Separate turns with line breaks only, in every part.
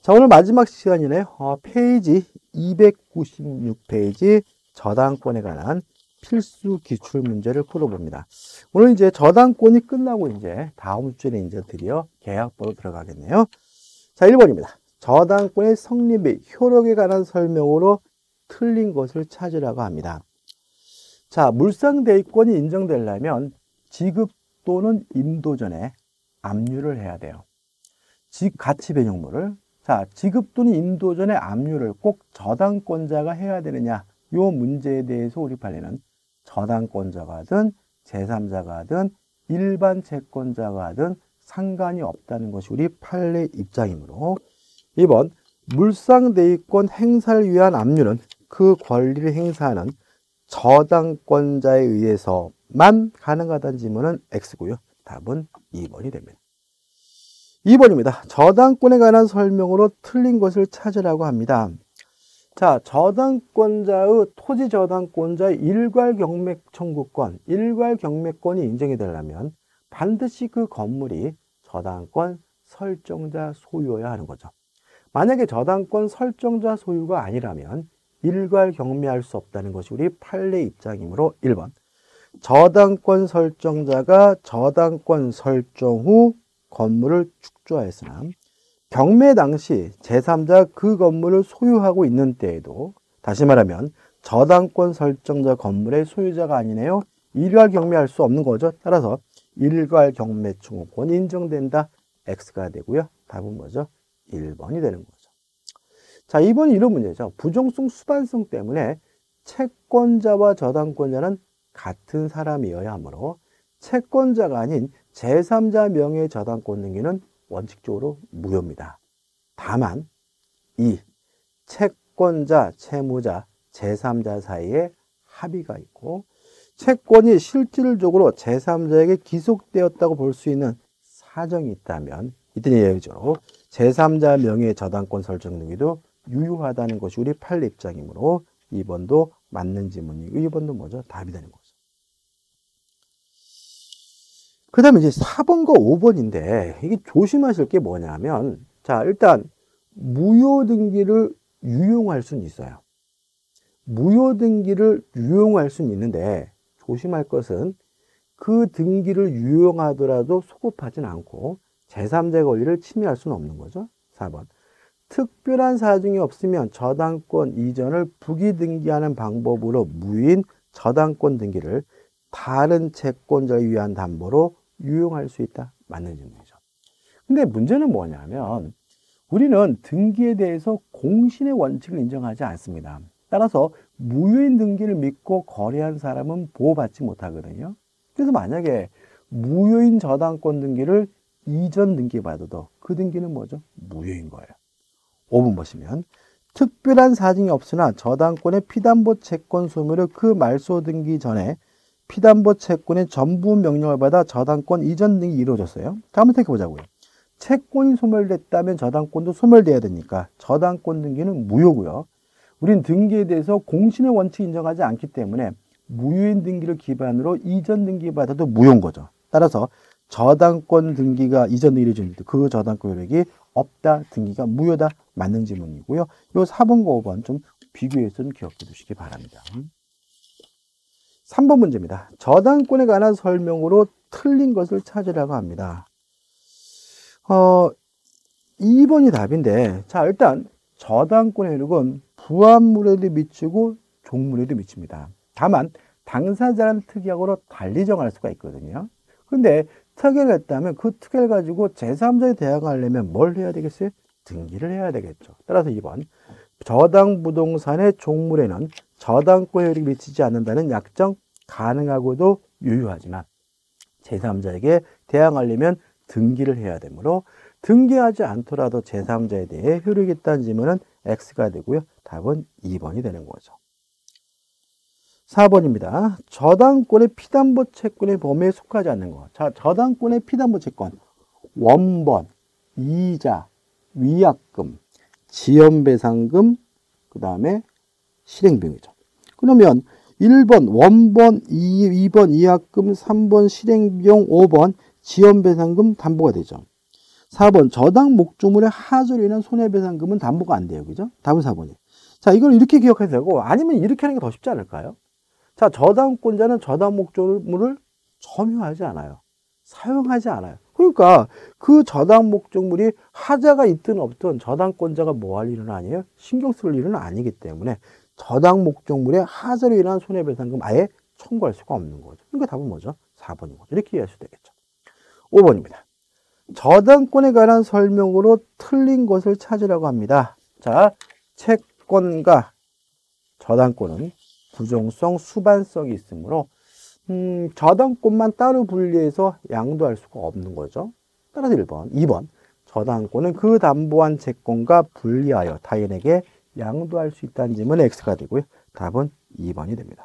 자, 오늘 마지막 시간이네요. 페이지 296페이지 저당권에 관한 필수 기출 문제를 풀어봅니다. 오늘 이제 저당권이 끝나고 이제 다음 주에 이제 드디어 계약보로 들어가겠네요. 자, 1번입니다. 저당권의 성립 및 효력에 관한 설명으로 틀린 것을 찾으라고 합니다. 자, 물상대위권이 인정되려면 지급 또는 인도 전에 압류를 해야 돼요. 가치 변형물을. 자, 지급 또는 인도 전에 압류를 꼭 저당권자가 해야 되느냐, 이 문제에 대해서 우리 판례는 저당권자가 하든 제3자가 하든 일반 채권자가 하든 상관이 없다는 것이 우리 판례 입장이므로 2번 물상대위권 행사를 위한 압류는 그 권리를 행사하는 저당권자에 의해서만 가능하다는 질문은 X고요. 답은 2번이 됩니다. 2번입니다. 저당권에 관한 설명으로 틀린 것을 찾으라고 합니다. 자, 저당권자의 토지 저당권자의 일괄 경매 청구권, 일괄 경매권이 인정이 되려면 반드시 그 건물이 저당권 설정자 소유여야 하는 거죠. 만약에 저당권 설정자 소유가 아니라면 일괄 경매할 수 없다는 것이 우리 판례 입장이므로 1번 저당권 설정자가 저당권 설정 후 건물을 축조하였으나 경매 당시 제3자 그 건물을 소유하고 있는 때에도, 다시 말하면 저당권 설정자 건물의 소유자가 아니네요. 일괄 경매할 수 없는 거죠. 따라서 일괄 경매 청구권이 인정된다. X가 되고요. 답은 뭐죠? 1번이 되는 거죠. 자, 2번이 이런 문제죠. 부정성 수반성 때문에 채권자와 저당권자는 같은 사람이어야 하므로 채권자가 아닌 제3자 명의의 저당권 등기는 원칙적으로 무효입니다. 다만 이 채권자, 채무자, 제3자 사이에 합의가 있고 채권이 실질적으로 제3자에게 기속되었다고 볼 수 있는 사정이 있다면 이때는 예외적으로 제3자 명의의 저당권 설정 등기도 유효하다는 것이 우리 판례 입장이므로 2번도 맞는 지문이고 2번도 뭐죠? 답이 되는 거죠. 그 다음에 이제 4번과 5번인데 이게 조심하실 게 뭐냐면, 자, 일단 무효 등기를 유용할 수는 있어요. 무효 등기를 유용할 수는 있는데 조심할 것은 그 등기를 유용하더라도 소급하진 않고 제3자의 권리를 침해할 수는 없는 거죠. 4번 특별한 사정이 없으면 저당권 이전을 부기 등기하는 방법으로 무효인 저당권 등기를 다른 채권자를 위한 담보로 유용할 수 있다. 맞는 질문이죠. 근데 문제는 뭐냐면 우리는 등기에 대해서 공신의 원칙을 인정하지 않습니다. 따라서 무효인 등기를 믿고 거래한 사람은 보호받지 못하거든요. 그래서 만약에 무효인 저당권 등기를 이전 등기 받아도 그 등기는 뭐죠? 무효인 거예요. 5번 보시면 특별한 사정이 없으나 저당권의 피담보 채권 소멸을 그 말소 등기 전에 피담보 채권의 전부 명령을 받아 저당권 이전 등이 이루어졌어요. 자, 한번 생각해보자고요. 채권이 소멸됐다면 저당권도 소멸돼야 되니까 저당권 등기는 무효고요. 우린 등기에 대해서 공신의 원칙 인정하지 않기 때문에 무효인 등기를 기반으로 이전 등기 받아도 무효인 거죠. 따라서 저당권 등기가 이전 등기를 이루어졌는데 그 저당권 효력이 없다, 등기가 무효다, 맞는 질문이고요. 요 4번과 5번 좀 비교해서 좀 기억해 두시기 바랍니다. 3번 문제입니다. 저당권에 관한 설명으로 틀린 것을 찾으라고 합니다. 2번이 답인데, 자, 일단 저당권의 효력은 부합물에도 미치고 종물에도 미칩니다. 다만 당사자는 특약으로 달리 정할 수가 있거든요. 그런데 특약을 했다면 그 특약을 가지고 제3자에 대항하려면 뭘 해야 되겠어요? 등기를 해야 되겠죠. 따라서 2번 저당 부동산의 종물에는 저당권 효력이 미치지 않는다는 약정 가능하고도 유효하지만 제3자에게 대항하려면 등기를 해야 되므로 등기하지 않더라도 제3자에 대해 효력이 있다는 질문은 X가 되고요. 답은 2번이 되는 거죠. 4번입니다. 저당권의 피담보 채권의 범위에 속하지 않는 것. 자, 저당권의 피담보 채권 원본, 이자, 위약금, 지연배상금, 그 다음에 실행비용이죠. 그러면 1번 원본, 2번 위약금, 3번 실행비용, 5번 지연배상금 담보가 되죠. 4번 저당 목조물의 하자로 인한 손해배상금은 담보가 안 돼요. 그죠? 답은 4번이에요. 자, 이걸 이렇게 기억해도 되고 아니면 이렇게 하는 게 더 쉽지 않을까요? 자, 저당권자는 저당 목조물을 점유하지 않아요. 사용하지 않아요. 그러니까 그 저당 목조물이 하자가 있든 없든 저당권자가 뭐 할 일은 아니에요? 신경 쓸 일은 아니기 때문에 저당 목조물의 하자로 인한 손해배상금 아예 청구할 수가 없는 거죠. 그러니까 답은 뭐죠? 4번인 거죠. 이렇게 이해하셔도 되겠죠. 5번입니다. 저당권에 관한 설명으로 틀린 것을 찾으라고 합니다. 자, 채권과 저당권은 부종성, 수반성이 있으므로 저당권만 따로 분리해서 양도할 수가 없는 거죠. 따라서 1번, 2번 저당권은 그 담보한 채권과 분리하여 타인에게 양도할 수 있다는 질문에 X가 되고요. 답은 2번이 됩니다.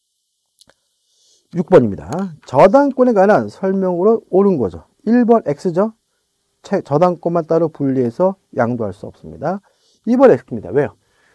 6번입니다. 저당권에 관한 설명으로 옳은 거죠. 1번 X죠. 저당권만 따로 분리해서 양도할 수 없습니다. 2번 X입니다. 왜요?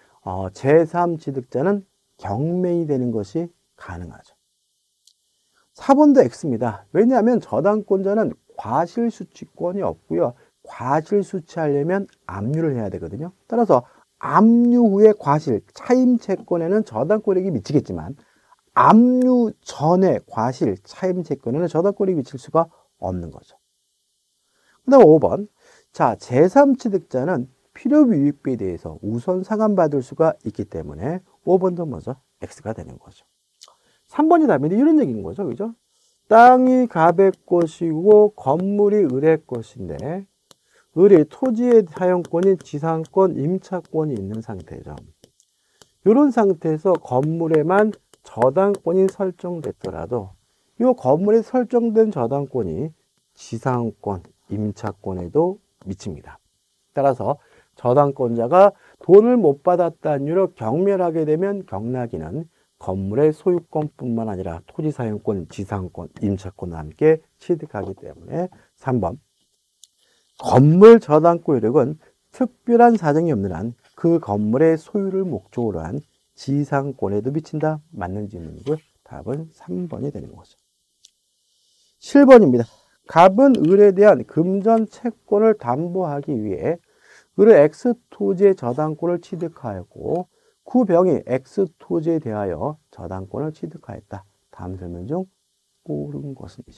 제3취득자는 경매이 되는 것이 가능하죠. 4번도 X입니다. 왜냐하면 저당권자는 과실수취권이 없고요. 과실수취하려면 압류를 해야 되거든요. 따라서 압류 후의 과실, 차임채권에는 저당권액이 미치겠지만 압류 전에 과실, 차임채권에는 저당권액이 미칠 수가 없는 거죠. 그 다음 5번. 자, 제3취득자는 필요비유익비에 대해서 우선 상환받을 수가 있기 때문에 5번도 뭐죠? X가 되는 거죠. 3번이 답인데 이런 얘기인 거죠. 그죠? 땅이 갑의 것이고 건물이 을의 것인데 을이 토지의 사용권이 지상권, 임차권이 있는 상태죠. 이런 상태에서 건물에만 저당권이 설정됐더라도 이 건물에 설정된 저당권이 지상권, 임차권에도 미칩니다. 따라서 저당권자가 돈을 못 받았다는 이유로 경멸하게 되면 경락인은 건물의 소유권뿐만 아니라 토지 사용권, 지상권, 임차권과 함께 취득하기 때문에 3번 건물 저당권 효력은 특별한 사정이 없는 한 그 건물의 소유를 목적으로 한 지상권에도 미친다. 맞는 질문이고요. 답은 3번이 되는 거죠. 7번입니다. 갑은 을에 대한 금전 채권을 담보하기 위해 을의 X토지의 저당권을 취득하였고 그 병이 X토지에 대하여 저당권을 취득하였다. 다음 설명 중 옳은 것입니다.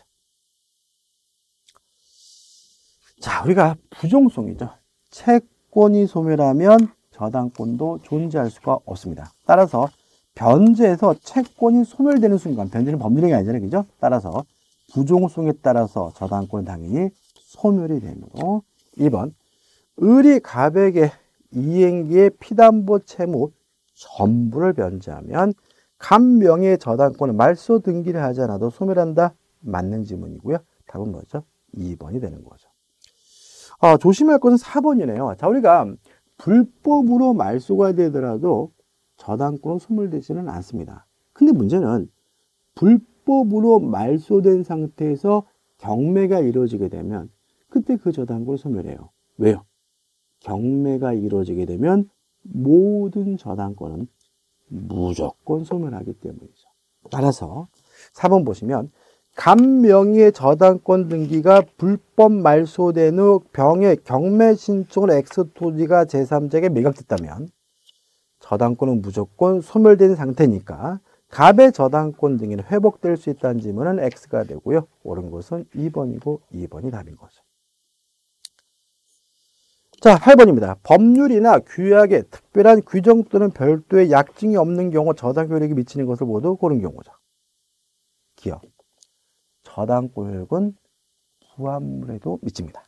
자, 우리가 부종성이죠. 채권이 소멸하면 저당권도 존재할 수가 없습니다. 따라서 변제에서 채권이 소멸되는 순간, 변제는 법률행위 아니잖아요. 그죠? 따라서 부종성에 따라서 저당권은 당연히 소멸이 되므로 2번 을이 갑에게 이행기의 피담보 채무 전부를 변제하면 갑 명의의 저당권은 말소 등기를 하지 않아도 소멸한다. 맞는 지문이고요. 답은 뭐죠? 2번이 되는 거죠. 조심할 것은 4번이네요. 자, 우리가 불법으로 말소가 되더라도 저당권은 소멸되지는 않습니다. 근데 문제는 불법으로 말소된 상태에서 경매가 이루어지게 되면 그때 그 저당권을 소멸해요. 왜요? 경매가 이루어지게 되면 모든 저당권은 무조건 소멸하기 때문이죠. 따라서 4번 보시면 갑 명의의 저당권 등기가 불법 말소된 후 병의 경매 신청으로 X토지가 제3자에게 매각됐다면 저당권은 무조건 소멸된 상태니까 갑의 저당권 등기는 회복될 수 있다는 질문은 X가 되고요. 옳은 것은 2번이고 2번이 답인 거죠. 자, 8번입니다. 법률이나 규약에 특별한 규정 또는 별도의 약증이 없는 경우 저당권력이 미치는 것을 모두 고른 경우죠. 기억. 저당권력은 부합물에도 미칩니다.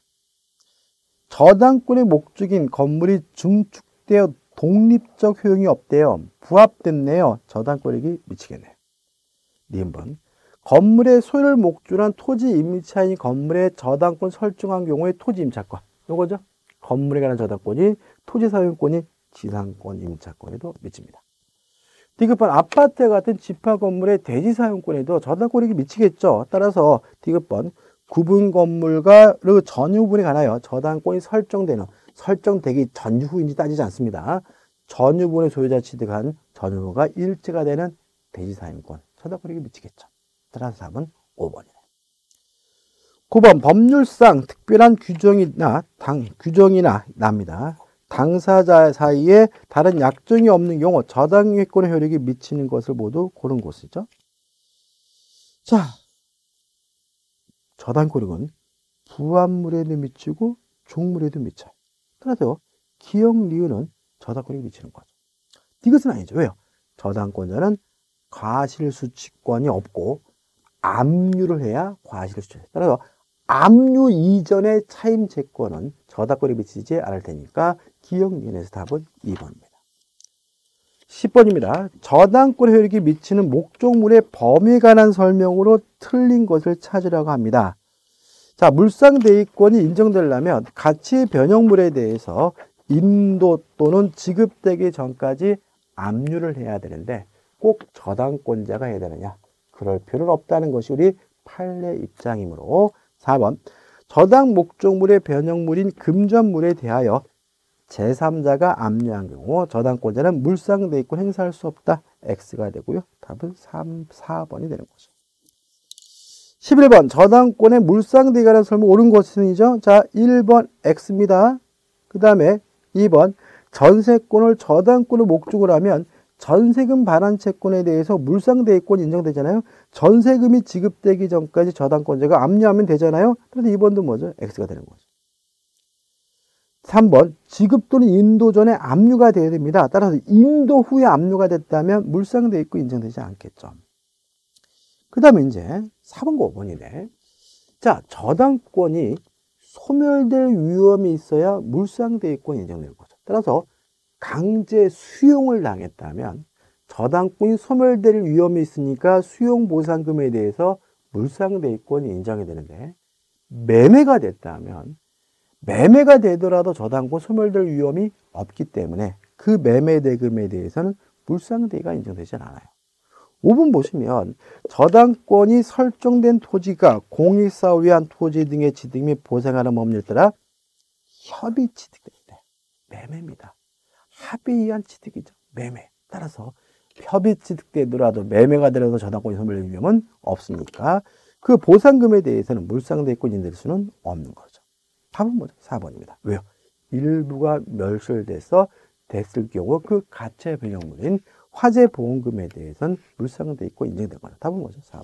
저당권의 목적인 건물이 중축되어 독립적 효용이 없대요. 부합됐네요. 저당권력이 미치겠네요. 니은번 건물의 소유를 목적으로 한 토지 임차인이 건물의 저당권 설정한 경우에 토지 임차권. 요거죠. 건물에 관한 저당권이 토지 사용권이 지상권 임차권에도 미칩니다. 디귿번 아파트 같은 집합 건물의 대지 사용권에도 저당권이 미치겠죠. 따라서 디귿번 구분 건물과 그 전유분에 관하여 저당권이 설정되기 전후인지 따지지 않습니다. 전유분의 소유자 취득한 전유가 일체가 되는 대지 사용권 저당권이 미치겠죠. 따라서 답은 5번이에요. 9번 법률상 특별한 규정이나 납니다. 당사자 사이에 다른 약정이 없는 경우 저당유예권의 효력이 미치는 것을 모두 고른 곳이죠. 자, 저당권력은 부합물에도 미치고 종물에도 미쳐요. 따라서 기역, 니은은 저당권력이 미치는 거죠. 이것은 아니죠. 왜요? 저당권자는 과실수취권이 없고 압류를 해야 과실수취. 따라서 압류 이전의 차임채권은 저당권이 미치지 않을 테니까 기역, 니은에서 답은 2번입니다. 10번입니다. 저당권 효력이 미치는 목적물의 범위에 관한 설명으로 틀린 것을 찾으라고 합니다. 자, 물상대위권이 인정되려면 가치 변형물에 대해서 인도 또는 지급되기 전까지 압류를 해야 되는데 꼭 저당권자가 해야 되느냐? 그럴 필요는 없다는 것이 우리 판례 입장이므로 4번 저당 목적물의 변형물인 금전물에 대하여 제3자가 압류한 경우 저당권자는 물상대위권 행사할 수 없다. X가 되고요. 답은 4번이 되는 거죠. 11번 저당권의 물상대위에 관한 설명 옳은 것은이죠. 자, 1번 X입니다. 그 다음에 2번 전세권을 저당권의 목적으로 하면 전세금 반환 채권에 대해서 물상대위권이 인정되잖아요. 전세금이 지급되기 전까지 저당권자가 압류하면 되잖아요. 그래서 2번도 뭐죠? X가 되는 거죠. 3번 지급 또는 인도 전에 압류가 되어야 됩니다. 따라서 인도 후에 압류가 됐다면 물상대위권 인정되지 않겠죠. 그 다음에 이제 4번과 5번이네. 자, 저당권이 소멸될 위험이 있어야 물상대위권이 인정되는 거죠. 따라서 강제 수용을 당했다면 저당권이 소멸될 위험이 있으니까 수용보상금에 대해서 물상대위권이 인정이 되는데 매매가 됐다면 매매가 되더라도 저당권 소멸될 위험이 없기 때문에 그 매매대금에 대해서는 물상대위가 인정되지 않아요. 5번 보시면 저당권이 설정된 토지가 공익사업을 위한 토지 등의 취득 및 보상하는 법률에 따라 협의 취득될 때 매매입니다. 합의에 의한 취득이죠. 매매. 따라서 협의 취득되더라도 매매가 되더라도 저당권이 소멸될 위험은 없으니까 그 보상금에 대해서는 물상대위권 인정될 수는 없는 거죠. 답은 뭐죠? 4번입니다. 왜요? 일부가 멸실돼서 됐을 경우 그 가치 변형물인 화재보험금에 대해서는 물상대위권 인정된 거죠. 답은 뭐죠? 4번.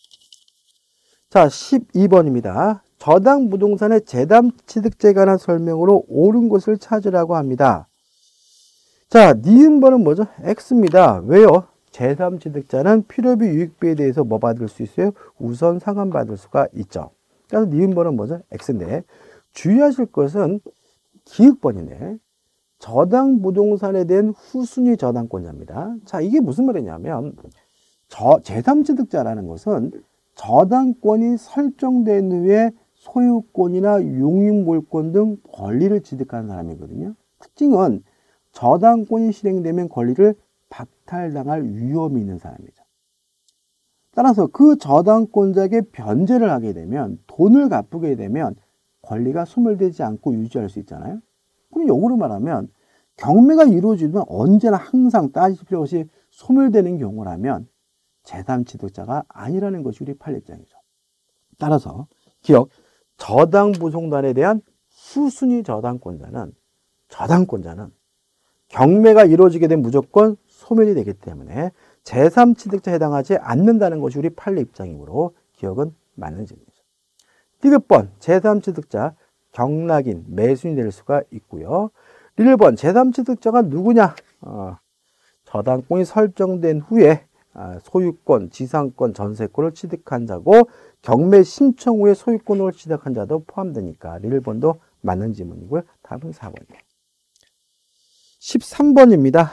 자, 12번입니다. 저당 부동산의 재담 취득제에 관한 설명으로 옳은 것을 찾으라고 합니다. 자, 니은번은 뭐죠? X입니다. 왜요? 재담 취득자는 필요비 유익비에 대해서 뭐 받을 수 있어요? 우선 상환받을 수가 있죠. 그래서 니은번은 뭐죠? X인데 주의하실 것은 기획번이네. 저당 부동산에 대한 후순위 저당권자입니다. 자, 이게 무슨 말이냐면 재담 취득자라는 것은 저당권이 설정된 후에 소유권이나 용익물권 등 권리를 취득하는 사람이거든요. 특징은 저당권이 실행되면 권리를 박탈당할 위험이 있는 사람이죠. 따라서 그 저당권자에게 변제를 하게 되면 돈을 갚게 되면 권리가 소멸되지 않고 유지할 수 있잖아요. 그럼 역으로 말하면 경매가 이루어지면 언제나 항상 따질 필요 없이 소멸되는 경우라면 재담 취득자가 아니라는 것이 우리 판례 입장이죠. 따라서 기억, 저당 부동산에 대한 후순위 저당권자는 경매가 이루어지게 되면 무조건 소멸이 되기 때문에 제3 취득자에 해당하지 않는다는 것이 우리 판례 입장이므로 기억은 맞는 질문이죠. 디귿번 제3 취득자 경락인 매수인이 될 수가 있고요. 1번 제3 취득자가 누구냐? 저당권이 설정된 후에 소유권, 지상권, 전세권을 취득한 자고 경매 신청 후에 소유권을 취득한 자도 포함되니까 1번도 맞는 질문이고요. 답은 4번이에요. 13번입니다.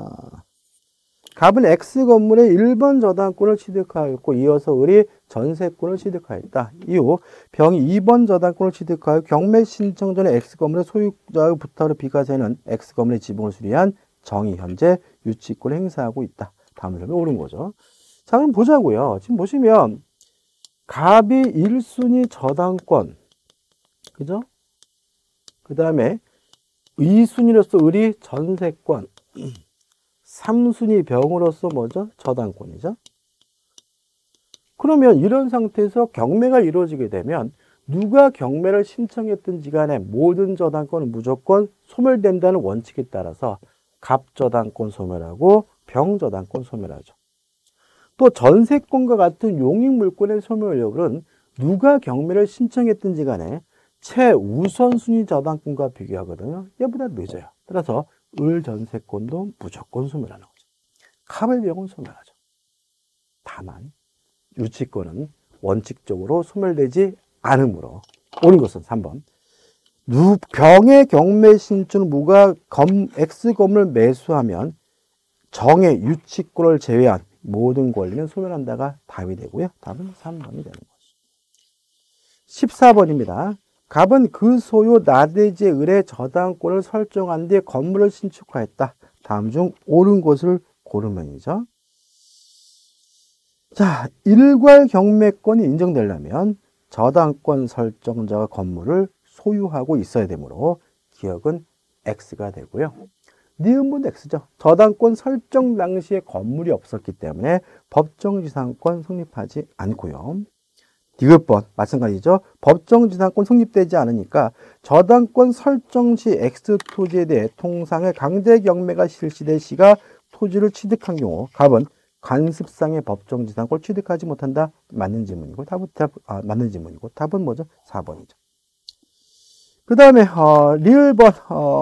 갑은 X 건물의 1번 저당권을 취득하였고 이어서 을이 전세권을 취득하였다. 이후 병이 2번 저당권을 취득하여 경매 신청 전에 X 건물의 소유자의 부탁으로 비과세는 X 건물의 지분을 수리한 정이 현재 유치권을 행사하고 있다. 다음 점이 옳은 거죠. 자, 그럼 보자고요. 지금 보시면 갑이 1순위 저당권, 그죠? 그 다음에 2순위로서 을이 전세권, 3순위 병으로서 뭐죠? 저당권이죠. 그러면 이런 상태에서 경매가 이루어지게 되면 누가 경매를 신청했든지 간에 모든 저당권은 무조건 소멸된다는 원칙에 따라서 갑저당권 소멸하고 병저당권 소멸하죠. 또 전세권과 같은 용익물권의 소멸력은 누가 경매를 신청했든지 간에 최우선순위 저당권과 비교하거든요. 얘보다 늦어요. 따라서 을전세권도 무조건 소멸하는 거죠. 갑을병은 소멸하죠. 다만 유치권은 원칙적으로 소멸되지 않으므로 옳은 것은 3번. 병의 경매 신춘 무가 X건물 매수하면 정의 유치권을 제외한 모든 권리는 소멸한다가 답이 되고요. 답은 3번이 되는 거죠. 14번입니다. 갑은 그 소유 나대지의 을의 저당권을 설정한 뒤에 건물을 신축하였다. 다음 중 옳은 것을 고르면이죠. 자, 일괄 경매권이 인정되려면 저당권 설정자가 건물을 소유하고 있어야 되므로 기억은 X가 되고요. 니은분도 X죠. 저당권 설정 당시에 건물이 없었기 때문에 법정지상권 성립하지 않고요. 디귿번 마찬가지죠. 법정지상권 성립되지 않으니까 저당권 설정 시 X토지에 대해 통상의 강제 경매가 실시될 시가 토지를 취득한 경우 갑은 관습상의 법정지상권을 취득하지 못한다. 맞는 질문이고 맞는 질문이고 답은 뭐죠? 4번이죠. 그 다음에 리을번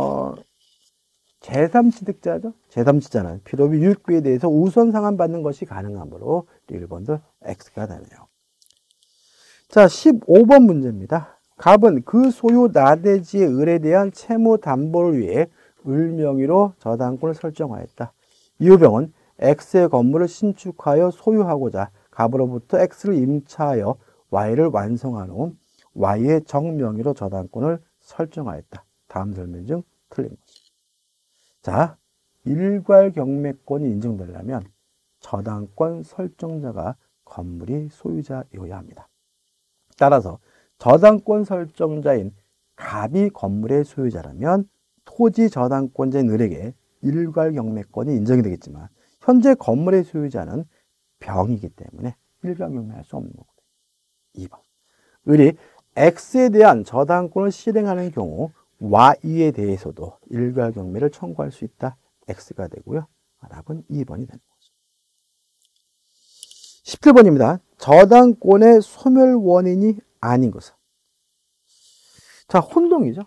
제3취득자죠. 제3취득자는 필요비 유익비에 대해서 우선 상환받는 것이 가능하므로 리을번도 X가 되네요. 자, 15번 문제입니다. 갑은 그 소유 나대지의 을에 대한 채무 담보를 위해 을 명의로 저당권을 설정하였다. 이후병은 X의 건물을 신축하여 소유하고자 갑으로부터 X를 임차하여 Y를 완성한 후 Y의 정명의로 저당권을 설정하였다. 다음 설명 중 틀린 것입니다. 자, 일괄 경매권이 인정되려면 저당권 설정자가 건물이 소유자여야 합니다. 따라서 저당권 설정자인 갑이 건물의 소유자라면 토지 저당권자인 을에게 일괄 경매권이 인정이 되겠지만 현재 건물의 소유자는 병이기 때문에 일괄 경매할 수 없는 거거든요. 2번. 을이 X에 대한 저당권을 실행하는 경우 Y에 대해서도 일괄 경매를 청구할 수 있다. X가 되고요. 답은 2번이 되는 거죠. 17번입니다. 저당권의 소멸 원인이 아닌 것은. 자, 혼동이죠.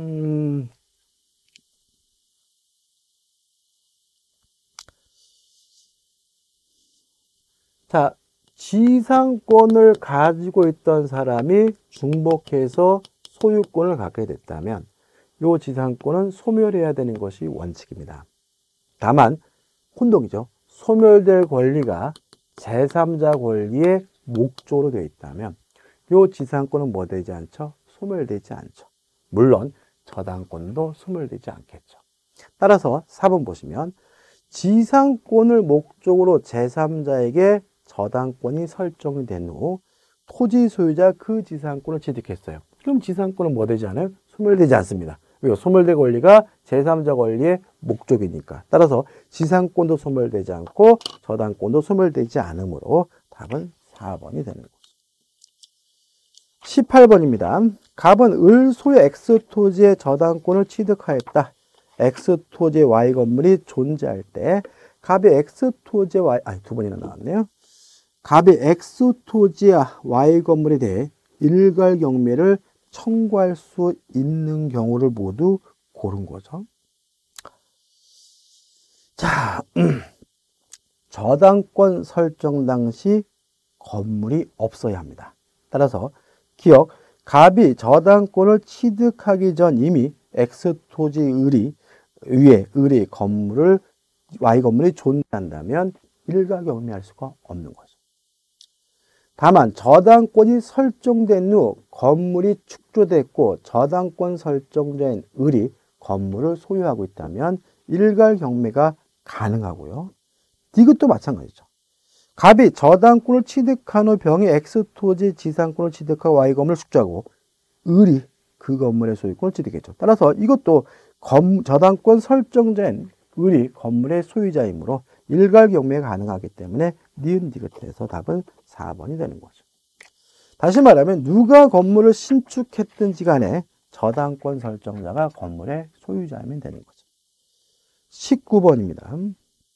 자, 지상권을 가지고 있던 사람이 중복해서 소유권을 갖게 됐다면 이 지상권은 소멸해야 되는 것이 원칙입니다. 다만 혼동이죠. 소멸될 권리가 제3자 권리의 목적으로 되어 있다면 이 지상권은 뭐 되지 않죠? 소멸되지 않죠. 물론 저당권도 소멸되지 않겠죠. 따라서 4번 보시면 지상권을 목적으로 제3자에게 저당권이 설정이 된 후 토지 소유자 그 지상권을 취득했어요. 그럼 지상권은 뭐 되지 않아요? 소멸되지 않습니다. 왜? 소멸될 권리가 제3자 권리의 목적이니까. 따라서 지상권도 소멸되지 않고 저당권도 소멸되지 않으므로 답은 4번이 되는 거죠. 18번입니다. 갑은 을 소유 X토지의 저당권을 취득하였다. X토지의 Y 건물이 존재할 때 갑이 X토지의 Y, 두 번이나 나왔네요. 갑이 X토지와 Y 건물에 대해 일괄 경매를 청구할 수 있는 경우를 모두 고른 거죠. 자, 저당권 설정 당시 건물이 없어야 합니다. 따라서 기억, 갑이 저당권을 취득하기 전 이미 X토지 을이 건물을 Y 건물이 존재한다면 일괄 경매할 수가 없는 거죠. 다만 저당권이 설정된 후 건물이 축조됐고 저당권 설정자인 을이 건물을 소유하고 있다면 일괄 경매가 가능하고요. 이것도 마찬가지죠. 갑이 저당권을 취득한 후 병이 X토지 지상권을 취득하고 Y 건물을 축조하고 을이 그 건물의 소유권을 취득했죠. 따라서 이것도 저당권 설정자인 을이 건물의 소유자이므로 일괄 경매가 가능하기 때문에 니은 디귿에서 답은 4번이 되는 거죠. 다시 말하면 누가 건물을 신축했든지 간에 저당권 설정자가 건물의 소유자이면 되는 거죠. 19번입니다.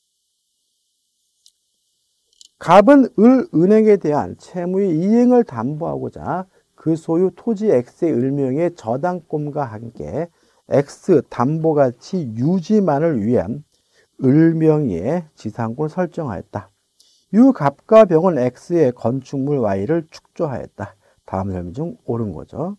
갑은 을 은행에 대한 채무의 이행을 담보하고자 그 소유 토지 X의 을명의 저당권과 함께 X 담보가치 유지만을 위한 을명의의 지상권을 설정하였다. 유 갑과 병은 X의 건축물 Y를 축조하였다. 다음 설명 중 옳은 거죠.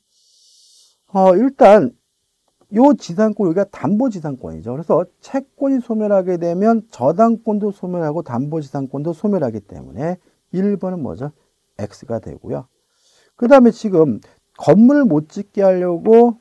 일단 요 지상권, 여기가 담보지상권이죠. 그래서 채권이 소멸하게 되면 저당권도 소멸하고 담보지상권도 소멸하기 때문에 1번은 뭐죠? X가 되고요. 그 다음에 지금 건물을 못 짓게 하려고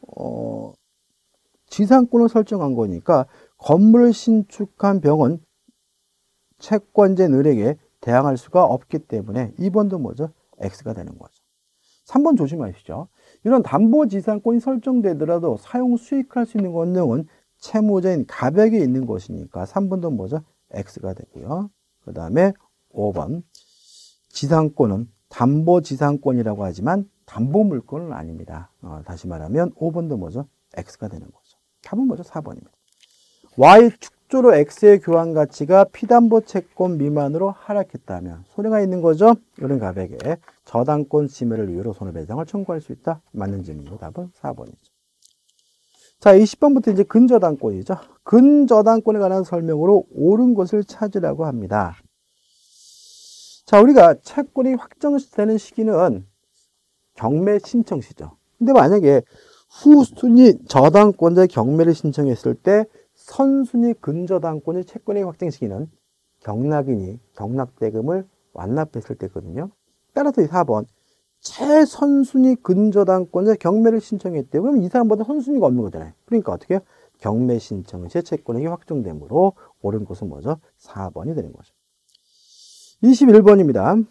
지상권을 설정한 거니까 건물을 신축한 병은 채권자 을에게 대항할 수가 없기 때문에 2번도 뭐죠? X가 되는 거죠. 3번 조심하십시오. 이런 담보지상권이 설정되더라도 사용 수익할 수 있는 권능은 채무자인 갑에게 있는 것이니까 3번도 뭐죠? X가 되고요. 그 다음에 5번 지상권은 담보지상권이라고 하지만 담보물권은 아닙니다. 다시 말하면 5번도 뭐죠? X가 되는 거죠. 답은 뭐죠? 4번입니다. Y 축조로 X의 교환 가치가 피담보 채권 미만으로 하락했다면 손해가 있는 거죠. 이런 갑에게 저당권 침해를 이유로 손해배상을 청구할 수 있다. 맞는 질문이고 답은 4번이죠. 자, 20번부터 이제 근저당권이죠. 근저당권에 관한 설명으로 옳은 것을 찾으라고 합니다. 자, 우리가 채권이 확정되는 시기는 경매 신청 시죠. 근데 만약에 후순위 저당권자의 경매를 신청했을 때 선순위 근저당권의 채권의 확정 시기는 경락인이 경락대금을 완납했을 때거든요. 따라서 이 4번 최선순위 근저당권자 경매를 신청했대요. 그러면 이 사람보다 선순위가 없는 거잖아요. 그러니까 어떻게 해요? 경매 신청 시 채권액이 확정되므로 옳은 것은 뭐죠? 4번이 되는 거죠. 21번입니다.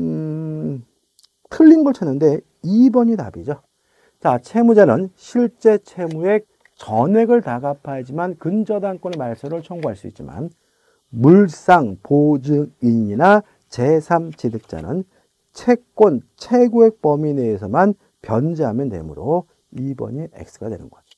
틀린 걸 찾는데 2번이 답이죠. 자, 채무자는 실제 채무액 전액을 다 갚아야지만 근저당권의 말소를 청구할 수 있지만 물상 보증인이나 제3취득자는 채권 최고액 범위 내에서만 변제하면 되므로 2번이 X가 되는 거죠.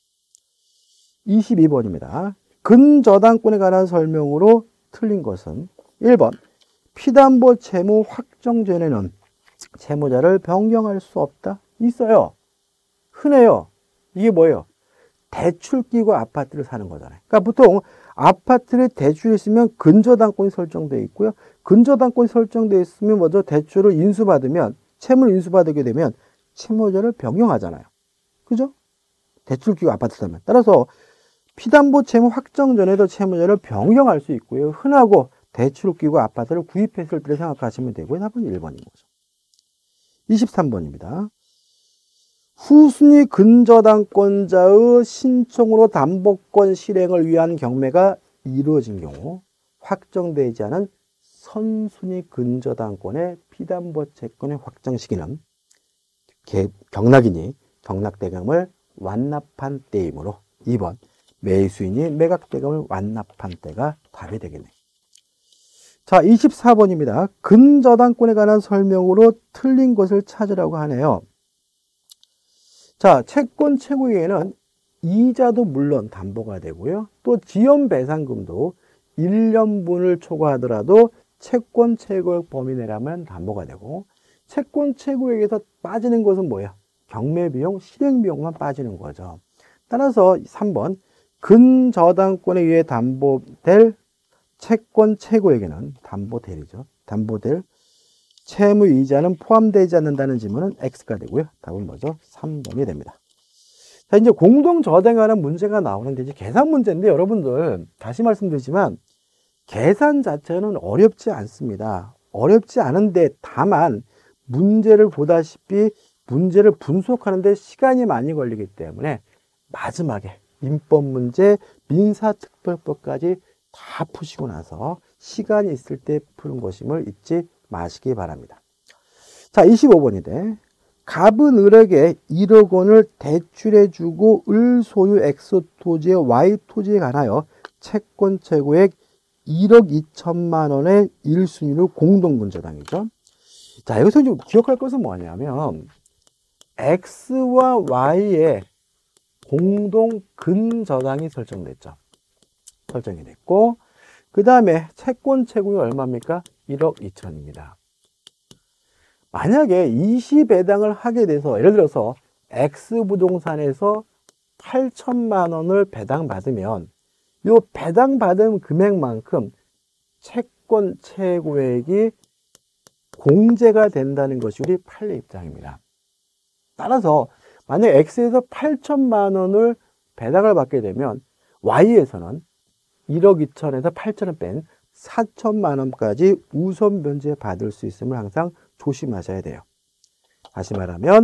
22번입니다. 근저당권에 관한 설명으로 틀린 것은 1번 피담보 채무 확정 전에는 채무자를 변경할 수 없다. 있어요. 흔해요. 이게 뭐예요? 대출 끼고 아파트를 사는 거잖아요. 그러니까 보통 아파트를 대출했으면 근저당권이 설정되어 있고요. 근저당권이 설정되어 있으면 먼저 대출을 인수받으면 채무를 인수받게 되면 채무자를 변경하잖아요. 그죠? 대출 끼고 아파트 사면. 따라서 피담보 채무 확정 전에도 채무자를 변경할 수 있고요. 흔하고 대출을 끼고 아파트를 구입했을 때 생각하시면 되고요. 답은 1번인 거죠. 23번입니다. 후순위 근저당권자의 신청으로 담보권 실행을 위한 경매가 이루어진 경우 확정되지 않은 선순위 근저당권의 피담보 채권의 확정 시기는 경락인이 경락대금을 완납한 때이므로 2번 매수인이 매각대금을 완납한 때가 답이 되겠네요. 자, 24번입니다. 근저당권에 관한 설명으로 틀린 것을 찾으라고 하네요. 자, 채권 최고액에는 이자도 물론 담보가 되고요. 또 지연배상금도 1년분을 초과하더라도 채권 최고액 범위 내라면 담보가 되고 채권 최고액에서 빠지는 것은 뭐예요? 경매비용, 실행비용만 빠지는 거죠. 따라서 3번 근저당권에 의해 담보될 채권 최고액에는 담보될이죠. 담보될 채무이자는 포함되지 않는다는 질문은 X가 되고요. 답은 뭐죠? 3번이 됩니다. 자, 이제 공동저당에 관한 문제가 나오는데 이제 계산 문제인데 여러분들 다시 말씀드리지만 계산 자체는 어렵지 않습니다. 어렵지 않은데 다만 문제를 보다시피 문제를 분석하는 데 시간이 많이 걸리기 때문에 마지막에 민법 문제, 민사특별법까지 다 푸시고 나서 시간이 있을 때 푸는 것임을 잊지 마시기 바랍니다. 자, 25번인데 갑은 을에게 1억 원을 대출해주고 을 소유 X 토지의 Y 토지에 관하여 채권 최고액 1억 2천만 원의 1순위로 공동근저당이죠. 자, 여기서 좀 기억할 것은 뭐냐면, X와 Y의 공동 근저당이 설정됐죠. 설정이 됐고, 그 다음에 채권 채굴이 얼마입니까? 1억 2천입니다. 만약에 20배당을 하게 돼서, 예를 들어서 X부동산에서 8천만 원을 배당받으면, 이 배당받은 금액만큼 채권 채고액이 공제가 된다는 것이 우리 판례 입장입니다. 따라서 만약 X에서 8천만 원을 배당을 받게 되면 Y에서는 1억 2천에서 8천을 뺀 4천만 원까지 우선 변제 받을 수 있음을 항상 조심하셔야 돼요. 다시 말하면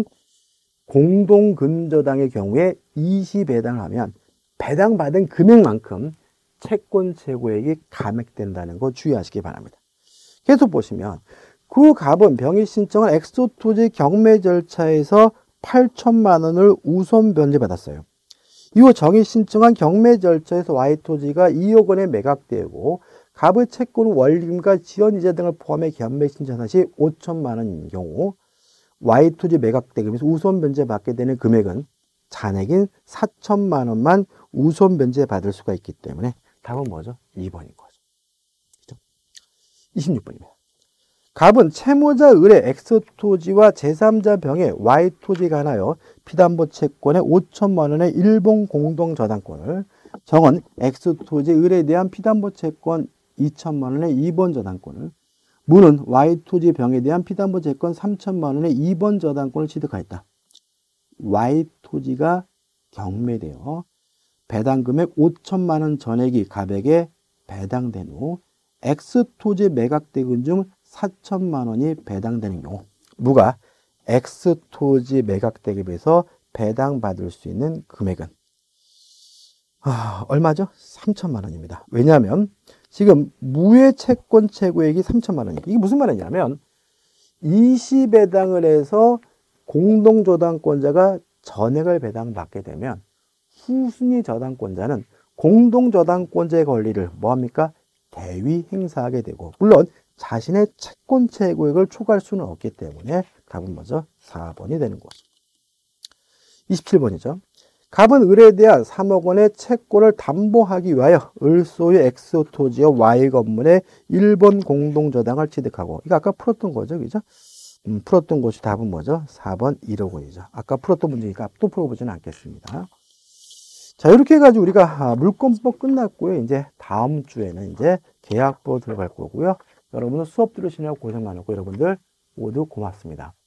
공동근저당의 경우에 20배당을 하면 배당받은 금액만큼 채권 채고액이 감액된다는 거 주의하시기 바랍니다. 계속 보시면 그 갑은 병이 신청한 엑소토지 경매 절차에서 8천만 원을 우선 변제받았어요. 이후 정의 신청한 경매 절차에서 Y토지가 2억 원에 매각되고 갑의 채권은 원리금과 지연이자 등을 포함해 경매 신청한 시 5천만 원인 경우 Y토지 매각대금에서 우선 변제받게 되는 금액은 잔액인 4천만 원만 우선 변제받을 수가 있기 때문에 답은 뭐죠? 2번인 거죠. 그렇죠? 26번입니다. 갑은 채무자 을의 X토지와 제3자 병의 Y토지가 하나여 피담보 채권의 5천만 원의 일본 공동저당권을 정은 X토지 을에 대한 피담보 채권 2천만 원의 2번 저당권을 무는 Y토지 병에 대한 피담보 채권 3천만 원의 2번 저당권을 취득하였다. Y토지가 경매되어 배당금액 5천만 원 전액이 갑에게 배당된 후 X토지 매각대금 중 4천만 원이 배당되는 경우 무가 X토지 매각대금에서 배당받을 수 있는 금액은 얼마죠? 3천만 원입니다. 왜냐하면 지금 무의 채권 채고액이 3천만 원이에요. 이게 무슨 말이냐면 20배당을 해서 공동저당권자가 전액을 배당받게 되면 후순위 저당권자는 공동저당권자의 권리를 뭐합니까? 대위 행사하게 되고 물론 자신의 채권 채고액을 초과할 수는 없기 때문에 답은 뭐죠? 4번이 되는 거죠. 27번이죠. 갑은 을에 대한 3억 원의 채권을 담보하기 위하여 을 소유의 X토지와 Y 건물의 일본 공동저당을 취득하고 이거 아까 풀었던 거죠. 그죠? 풀었던 것이 답은 뭐죠? 4번 1억 원이죠. 아까 풀었던 문제니까 또 풀어보지는 않겠습니다. 자, 이렇게 해가지고 우리가 물권법 끝났고요. 이제 다음 주에는 이제 계약법 들어갈 거고요. 여러분들 수업 들으시느라고 고생 많았고 여러분들 모두 고맙습니다.